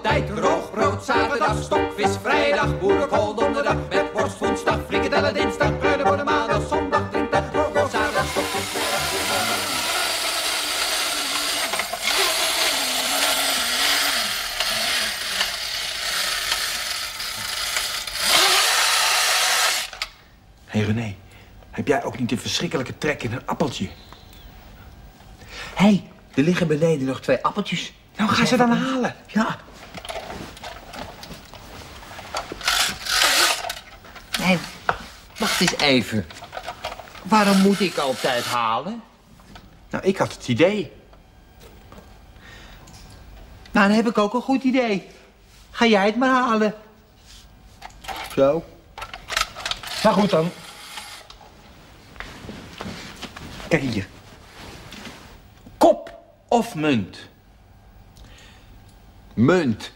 maaltijd. Roogbrood zaterdag, stokvis vrijdag, boerenkool donderdag, met worst woensdag, frikadellen dinsdag, kruidenbonen maandag, zondag, drinkdag, roogbrood zaterdag, stokvis vrijdag. Hé René, heb jij ook niet een verschrikkelijke trek in een appeltje? Hé, er liggen beneden nog 2 appeltjes. Nou, ga ze dan halen. Ja. Nee, wacht eens even. Waarom moet ik altijd halen? Nou, ik had het idee. Nou, dan heb ik ook een goed idee. Ga jij het maar halen. Zo. Nou goed dan. Kijk hier. Kop of munt? Munt.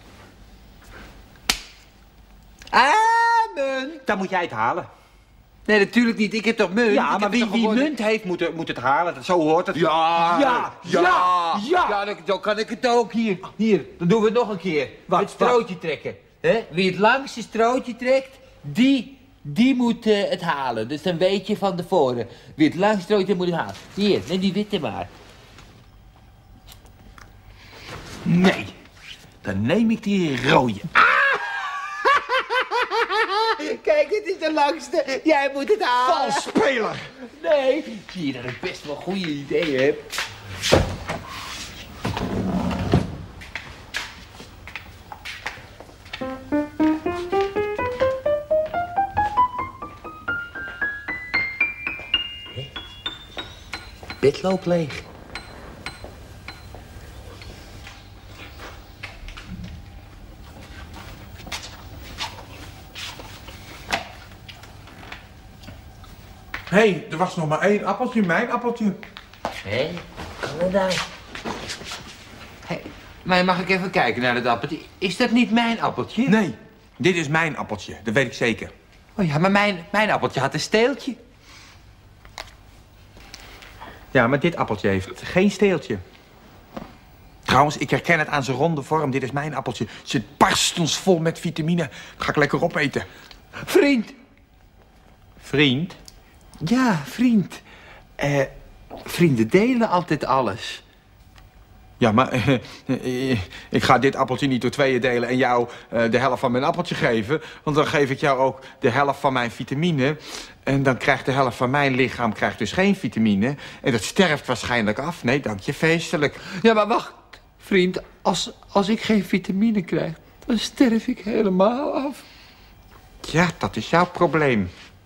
Ah, munt. Dan moet jij het halen. Nee, natuurlijk niet. Ik heb toch munt? Ja, maar wie munt heeft, moet het halen. Zo hoort het. Ja, dan kan ik het ook. Hier, dan doen we het nog een keer. Het strootje trekken. Hè? Wie het langste strootje trekt, die moet het halen. Dus dan weet je van tevoren. Wie het langste strootje moet het halen. Hier, neem die witte maar. Nee, dan neem ik die rode. Kijk, het is de langste. Jij moet het halen. Valsspeler. Nee, zie je dat ik best wel goede ideeën heb. Bed loopt leeg. Hé, er was nog maar 1 appeltje, mijn appeltje. Hé, inderdaad. Hé, maar mag ik even kijken naar dat appeltje? Is dat niet mijn appeltje? Nee, dit is mijn appeltje, dat weet ik zeker. Oh ja, maar mijn appeltje had een steeltje. Ja, maar dit appeltje heeft geen steeltje. Trouwens, ik herken het aan zijn ronde vorm. Dit is mijn appeltje. Het zit barstensvol met vitamine. Ga ik lekker opeten. Vriend. Vriend? Ja, vriend. Vrienden delen altijd alles. Ja, maar ik ga dit appeltje niet door 2 delen en jou de helft van mijn appeltje geven. Want dan geef ik jou ook de helft van mijn vitamine. En dan krijgt de helft van mijn lichaam dus geen vitamine. En dat sterft waarschijnlijk af. Nee, dank je, feestelijk. Ja, maar wacht, vriend. Als ik geen vitamine krijg, dan sterf ik helemaal af. Ja, dat is jouw probleem.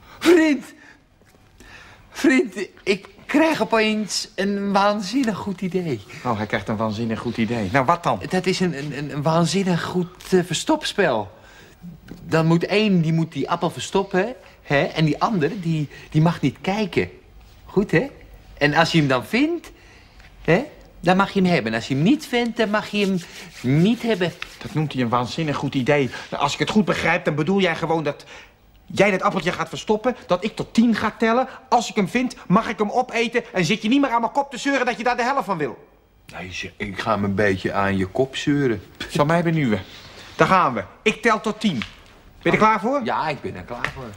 Vriend, ik krijg opeens een waanzinnig goed idee. Oh, hij krijgt een waanzinnig goed idee. Nou, wat dan? Dat is een waanzinnig goed verstopspel. Dan moet één die appel verstoppen, hè? En die andere, die mag niet kijken. Goed, hè? En als je hem dan vindt, hè? Dan mag je hem hebben. En als je hem niet vindt, dan mag je hem niet hebben. Dat noemt hij een waanzinnig goed idee. Nou, als ik het goed begrijp, dan bedoel jij gewoon dat jij dat appeltje gaat verstoppen, dat ik tot 10 ga tellen. Als ik hem vind, mag ik hem opeten en zit je niet meer aan mijn kop te zeuren dat je daar de helft van wil. Nee, ik ga hem een beetje aan je kop zeuren. Zal mij benieuwen. Daar gaan we. Ik tel tot 10. Ben je er klaar voor? Ja, ik ben er klaar voor.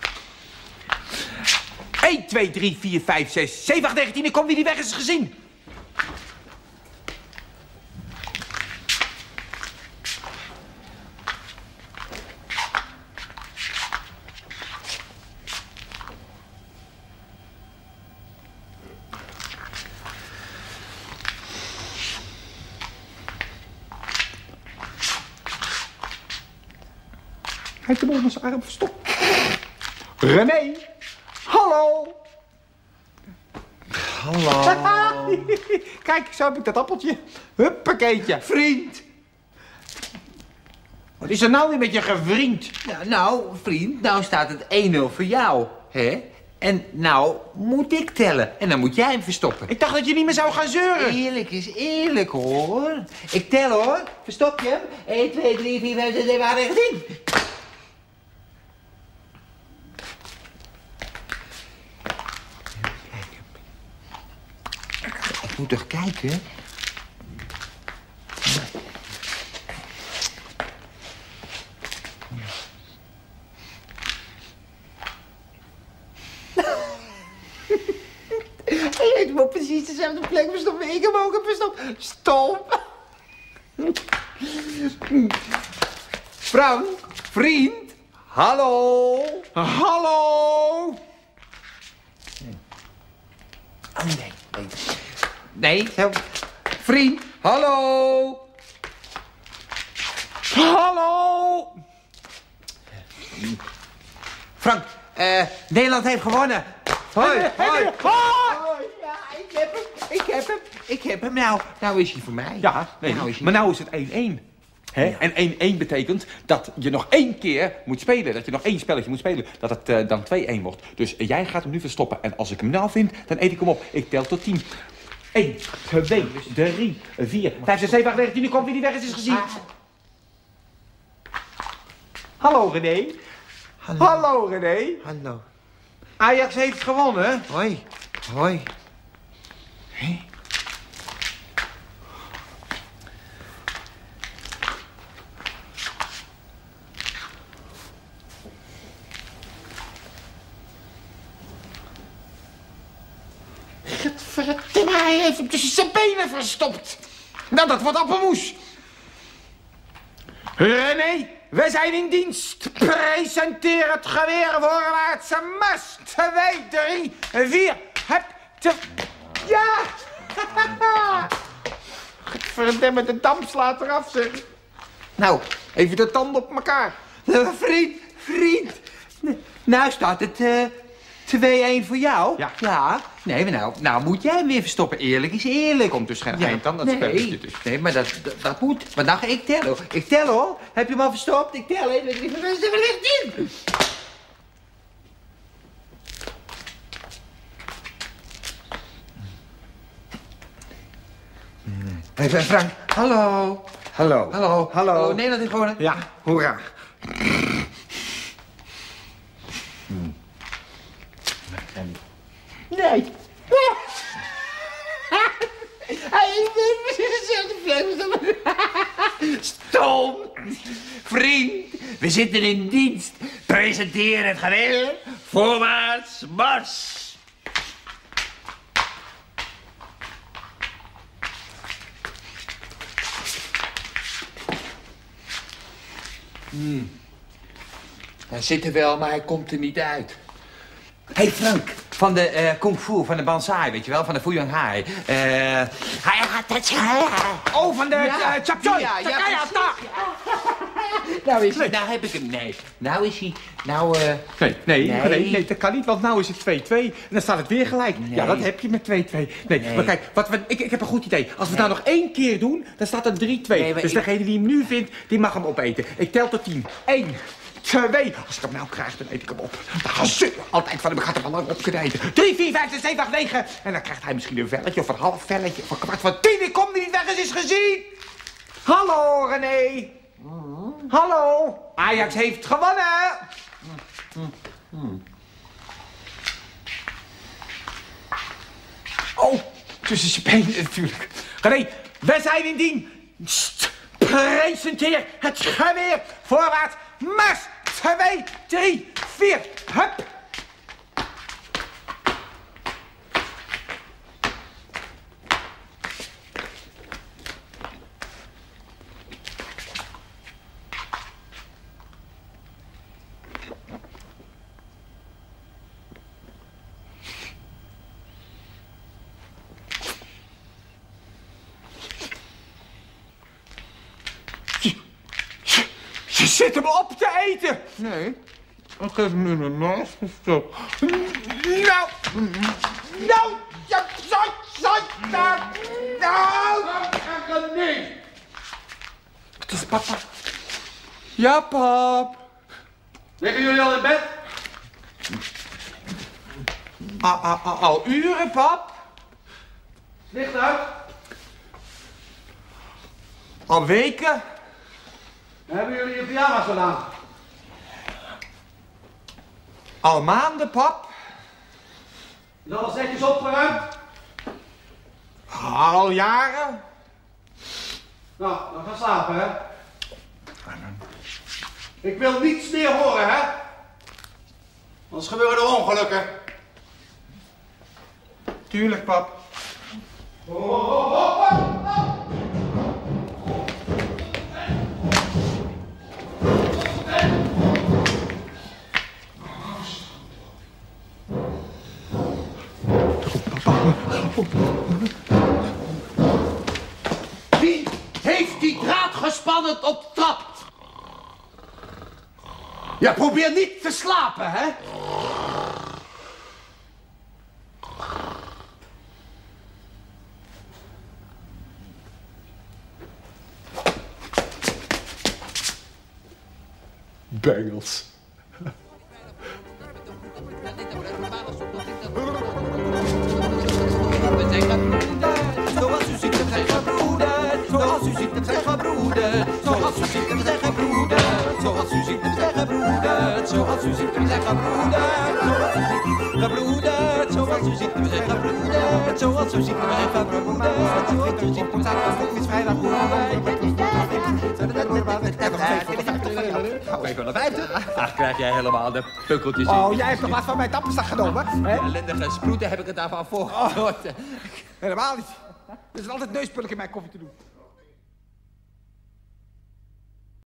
1, 2, 3, 4, 5, 6, 7, 8, 9, 10. Ik kom wie die weg is gezien. Hij heeft hem onder zijn arm verstopt. René! Hallo! Hallo. Kijk, zo heb ik dat appeltje. Huppakeetje. Vriend. Wat is er nou weer met je gevriend? Ja, nou, vriend, nou staat het 1-0 voor jou, hè? En nou moet ik tellen. En dan moet jij hem verstoppen. Ik dacht dat je niet meer zou gaan zeuren. Eerlijk is eerlijk, hoor. Ik tel, hoor. Verstop je hem? 1, 2, 3, 4, 5, 6, 7, 8, 9, 10. Ik moet toch kijken? precies dezelfde plek verstoppen. Ik heb hem ook verstopt. Stop. Frank, vriend, hallo. Hallo! Oh, nee. Nee, zo. Vriend, hallo. Hallo! Frank, Nederland heeft gewonnen. Hoi, hoi. Ja, ik heb hem. Nou is hij voor mij. Ja, nee, maar nou is het 1-1. Hè? Ja. En 1-1 betekent dat je nog 1 keer moet spelen. Dat je nog 1 spelletje moet spelen. Dat het dan 2-1 wordt. Dus jij gaat hem nu verstoppen. En als ik hem nou vind, dan eet ik hem op. Ik tel tot 10. 1, 2, 3, 4, 5, 6, 7, 8, 9, 10. Nu komt wie die weg is gezien. Hallo René. Hallo René. Hallo. Ajax heeft gewonnen. Hoi. Hoi. Hé? Verdomme, hij heeft hem tussen zijn benen verstopt. Nou, dat wordt appelmoes. René, we zijn in dienst. Presenteer het geweer voorwaarts. Mars. 2, 3, 4. Hup. Ja! Verdomme, de damp slaat eraf, zeg. Nou, even de tanden op elkaar. Vriend. Nou staat het 2-1 voor jou. Ja. Nee, maar nou moet jij hem weer verstoppen. Eerlijk is eerlijk. Komt dus geen eind aan dat spelletje dus. Nee, maar dat moet. Maar dan ga ik tellen. Ik tel hoor. Heb je hem al verstopt? Ik tel. 1, 2, 3, 4, 5, 6, 7, 8, 10. Hey Frank. Hallo. Hallo. Hallo. Hallo. Oh, Nederland heeft gewonnen. Ja, hoera. Nee. Hij is weer dezelfde vlees. Stom. Vriend, we zitten in dienst. Presenteer het geweer. Voorwaarts, mars. Hij zit er wel, maar hij komt er niet uit. Hé hey Frank, van de kung fu, van de Banzai, weet je wel, van de Fuyang Hai. Oh, van de Chap Choi. Nou is hij, nou heb ik hem, nee. Nou is hij, nou Nee, dat kan niet, want nou is het 2-2. En dan staat het weer gelijk. Nee. Ja, dat heb je met 2-2. Nee, maar kijk, ik heb een goed idee. Als we het nou nog 1 keer doen, dan staat het 3-2. Dus degene die hem nu vindt, die mag hem opeten. Ik tel tot 10. 1, 2. Als ik hem nou krijg, dan eet ik hem op. Dan gaan ze altijd van hem, ik ga er wel lang op kunnen eten. 3, 4, 5, 6, 7, 8, 9. En dan krijgt hij misschien een velletje of een half velletje of een kwart van 10. Ik kom niet weg, eens is gezien. Hallo, René. Hallo. Ajax heeft gewonnen. Oh, tussen zijn benen natuurlijk. René, wij zijn in dienst. Presenteer het geweer. Voorwaarts, mars. 2, 3, 4. Hup. Je zit hem op te eten. Nee, ik geef hem nu mijn naast. Nou, je zat daar. Nou, nee. Het is papa. Ja, pap. Liggen jullie al in bed? Al uren, pap. Licht uit. Al weken. Hebben jullie je pyjama's gedaan? Al maanden, pap. Is alles netjes opgeruimd? Al jaren. Nou, dan gaan slapen, hè? Ik wil niets meer horen, hè? Anders gebeuren er ongelukken. Tuurlijk, pap. Wie heeft die draad gespannen op de trap? Ja, probeer niet te slapen, hè? Bengels. Zoals u ziet, we zijn gebroederd. Zoals u ziet, we zijn gebroederd. Zoals u ziet, we zijn gebroederd. Zoals u ziet, we zijn gebroederd. Zoals u ziet, we zijn gebroederd. Gebroederd. Zoals u ziet, we zijn gebroederd. Zoals u ziet, we zijn gebroederd. Zoals u ziet, we zijn gebroederd. Het is vrijdag. Kijk wel naar 50. Ach, krijg jij helemaal de pukkeltjes in. Oh, jij hebt toch wat van mijn tappenstak genomen? Hè? Ellendige sproeten heb ik het daarvan voor. Helemaal niet. Er is altijd neuspullen in mijn koffie te doen.